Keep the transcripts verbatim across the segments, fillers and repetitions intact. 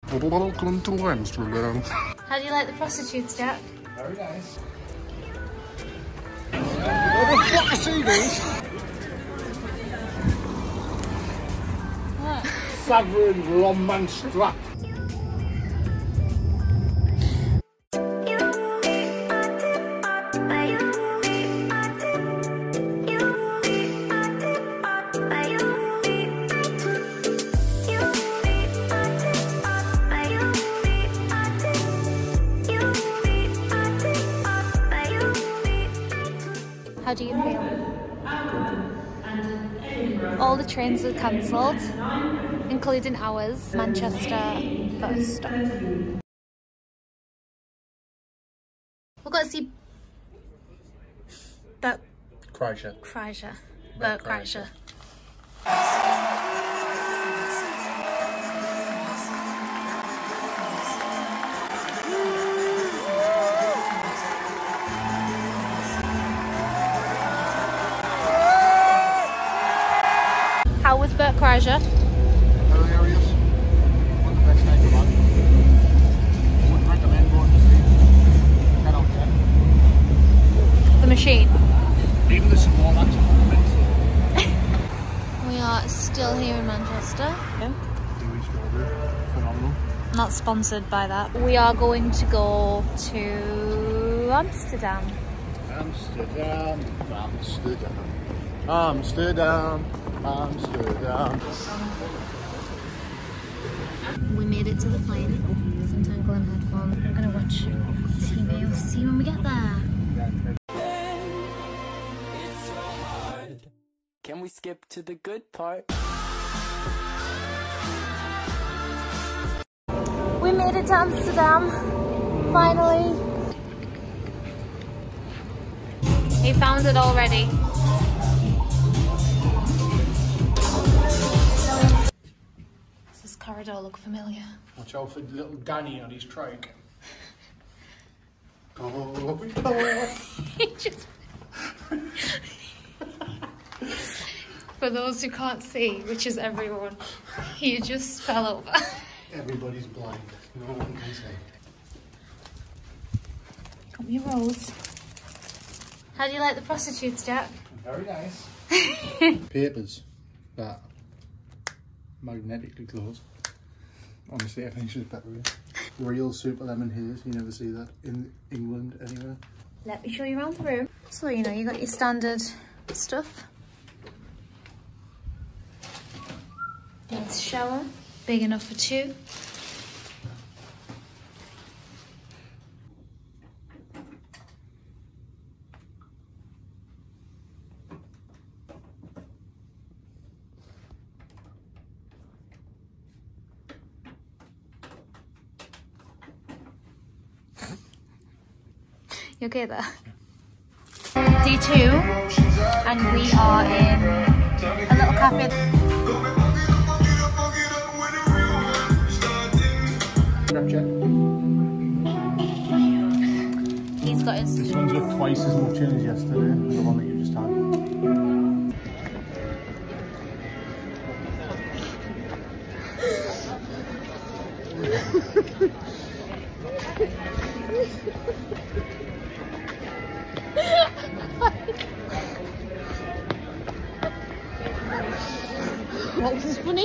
Welcome to Amsterdam. How do you like the prostitutes, Jack? Very nice. What the fuck are seagulls? What? Sovereign Longman Strap. How do you feel? All the trains are cancelled, including ours. Manchester first stop. We've got to see Bert Kreischer. Kreischer. Bert Kreischer. How was Bert Kreischer? Hilarious. One of the best nights of life. Would recommend going to see. ten out of ten. The machine. Even the support acts are mental. We are still here in Manchester. Kiwi strawberry. Phenomenal. Not sponsored by that. We are going to go to Amsterdam. Amsterdam. Amsterdam. Amsterdam. Amsterdam. We made it to the plane. Some Tangle and headphones. We're gonna watch T V. We'll see you when we get there. Can we skip to the good part? We made it to Amsterdam. Finally. He found it already. Does this corridor look familiar? Watch out for little Danny on his trike. Oh, He just... For those who can't see, which is everyone, he just fell over. everybody's blind. No one can say. Got me rolls. How do you like the prostitutes, Jack? Very nice. Papers that magnetically close. Honestly, I think it's just better. Real super lemon haze. You never see that in England anywhere. Let me show you around the room. So, you know, you got your standard stuff. Nice shower, big enough for two. You okay there? D two, and we are in a little cafe. He's got his... This one's got twice as much in as yesterday, the one that you just had. What was funny?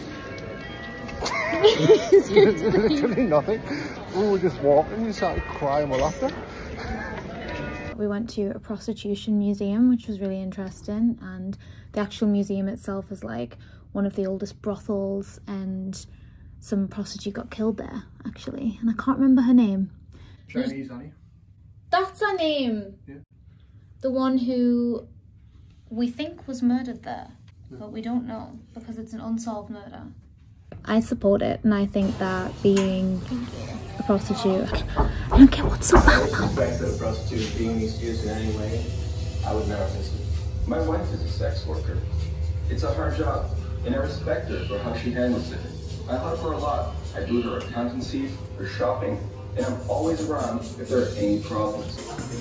Literally nothing. We were just walking, we started crying with laughter. We went to a prostitution museum, which was really interesting, and the actual museum itself is like one of the oldest brothels, and some prostitute got killed there, actually, and I can't remember her name. Chinese, honey. That's her name! Yeah. The one who we think was murdered there, yeah. But we don't know, because it's an unsolved murder. I support it, and I think that being a prostitute, I don't get what's so bad about it. The fact that a prostitute is being excused in any way, I would never miss it. My wife is a sex worker. It's a hard job, and I respect her for how she handles it. I love her a lot. I do her accountancy, her shopping, and I'm always around if there are any problems.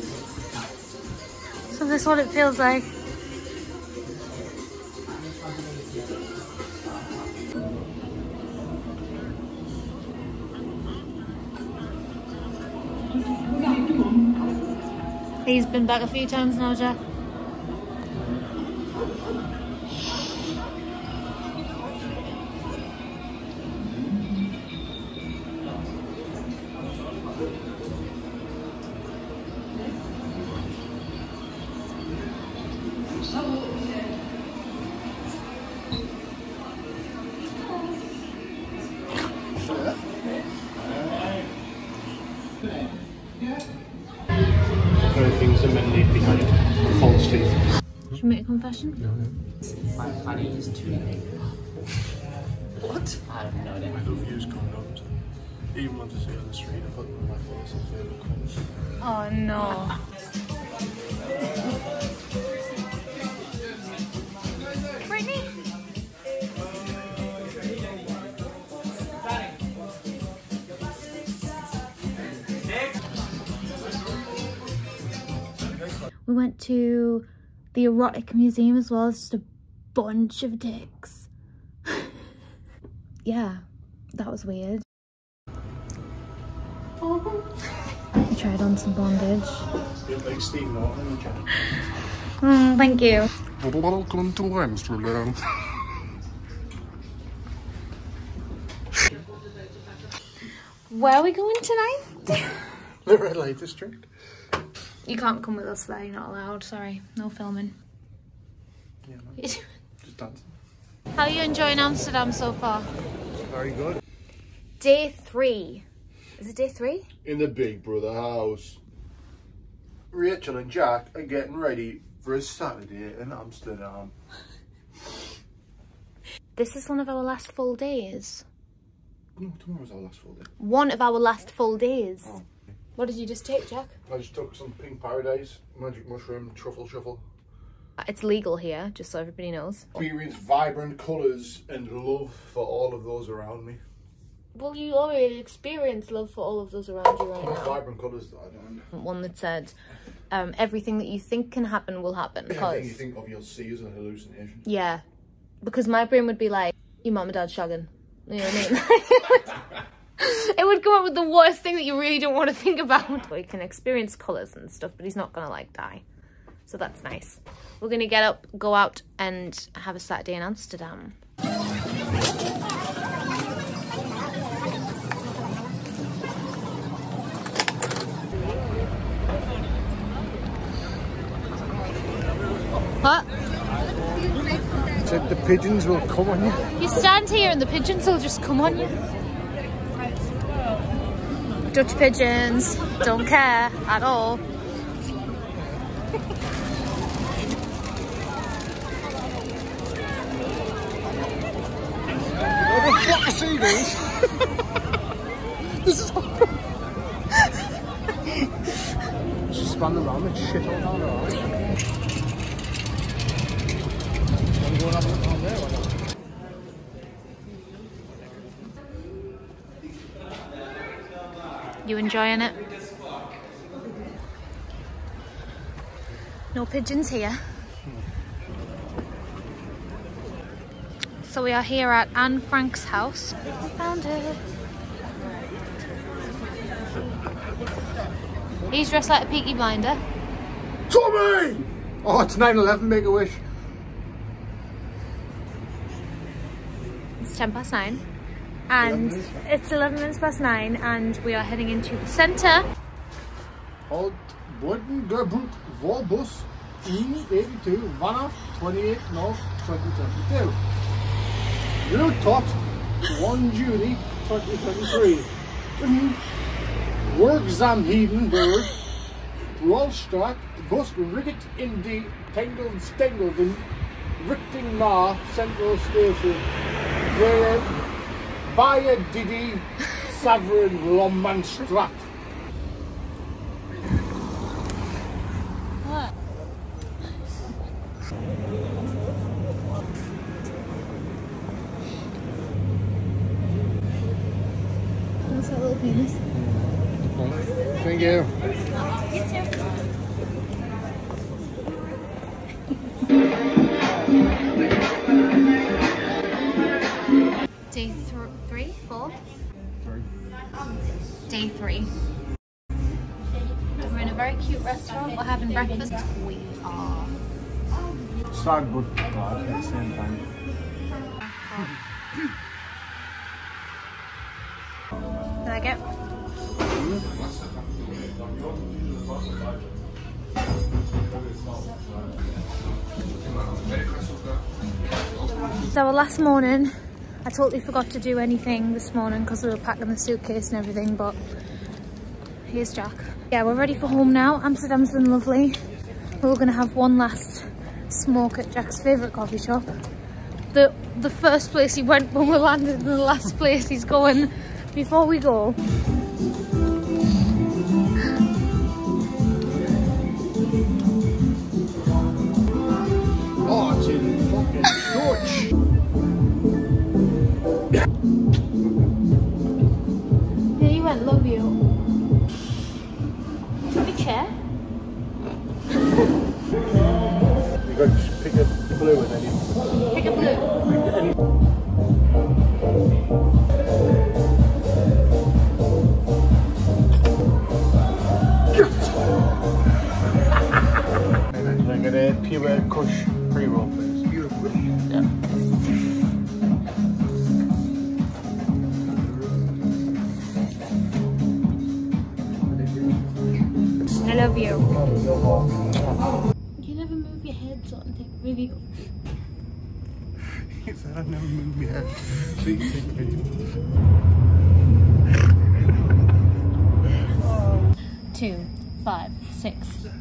So this is what it feels like. He's been back a few times now, Jack. Things are meant to leave behind. False teeth. Should we make a confession? No, no. My funny is too late. What? I have no idea. I love used condoms. Even want to see on the street, I put them on my face and feel it comes. Oh no. Brittany? We went to the erotic museum as well. It's just a bunch of dicks. Yeah, that was weird. I tried on some bondage. You look like Steve Norton in the chat. Mm, thank you. Welcome to Amsterdam. Where are we going tonight? The red light district. You can't come with us there, you're not allowed. Sorry, no filming. Yeah, no. Just dancing. How are you enjoying Amsterdam so far? Very good. Day three. Is it day three? In the Big Brother house, Rachel and Jack are getting ready for a Saturday in Amsterdam. This is one of our last full days. No, tomorrow's our last full day. One of our last full days. Oh. What did you just take, Jack? I just took some pink paradise, magic mushroom, truffle shuffle. It's legal here, just so everybody knows. Experience vibrant colours and love for all of those around me. Well, you already experienced love for all of those around you right Not now. vibrant colours that I don't. One that said, um, everything that you think can happen will happen. Everything you think of you'll see is a hallucination. Yeah, because my brain would be like, your mum and dad shagging. You know what I mean? It would come up with the worst thing that you really don't want to think about. Well, you can experience colours and stuff, but he's not going to like die. So that's nice. We're going to get up, go out and have a Saturday in Amsterdam. What? Said the pigeons will come on you. You stand here and the pigeons will just come on you. Dutch pigeons, don't care at all. What the fuck are seagulls? This is just spun around and shit all down her eyes. I'm going up on there or not? You enjoying it? No pigeons here. So we are here at Anne Frank's house. I found it. He's dressed like a Peaky Blinder. Tommy! Oh, it's nine eleven, make a wish. It's ten past nine. And it's eleven minutes past nine, and we are heading into the centre. Old Bodengerbroek Volbus E eighty-two vanaf twenty-eight North twenty twenty-two. Route tot one Juni twenty twenty-three. Werkzaamheden Rolstraat bus Ricket in the Tangled Stengelden Richting naar Central Station. Where via Didi Savrin Lomanstraat. What? What's that little penis? Thank you. You too. Day th three, four? Three. Day three. We're in a very cute restaurant. We're having breakfast. We are. Sad but glad at the same time. Like it? It's our last morning. I totally forgot to do anything this morning because we were packing the suitcase and everything, but here's Jack. Yeah, we're ready for home now. Amsterdam's been lovely. We're gonna have one last smoke at Jack's favourite coffee shop. The the first place he went when we landed and the last place he's going before we go. Oh, it's in fucking Dutch. Yeah, you went, love you. Have a chair? You got to pick a blue and then you... Pick a blue. Pick any... Can I get a pure Kush pre-roll, please? Beautiful. Yeah. I love you. You never move your head, so I'm taking a video. He said I never move my head. Please take a video. Two, five, six.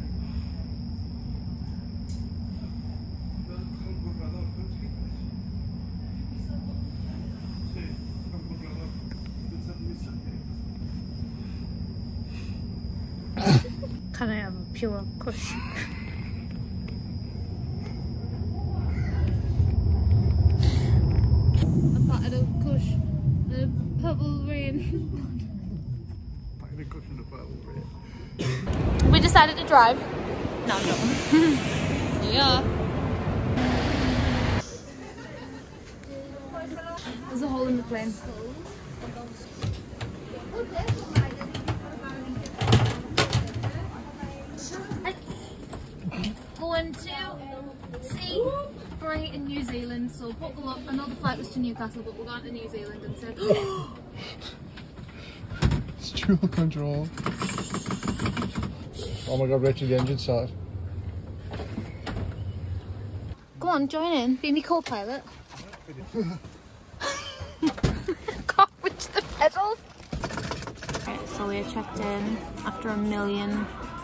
Can I have a pure Kush? A packet of Kush and a purple rain. Packet of Kush and a purple rain. We decided to drive. No, I'm not. Yeah. There's a hole in the plane. Going to see Bray in New Zealand, so buckle up. I know the flight was to Newcastle, but we're going to New Zealand instead. It's dual control. Oh my god, Rachel, the engine started. Come on, join in. Be me co-pilot. Can't reach the pedals. Right, so we're checked in after a million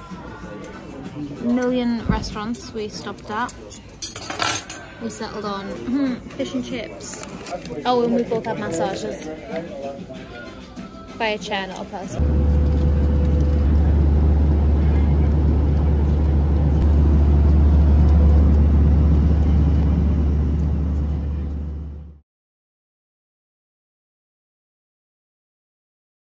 million restaurants we stopped at. We settled on mm, fish and chips. Oh, and we both had massages by a chair, not a person.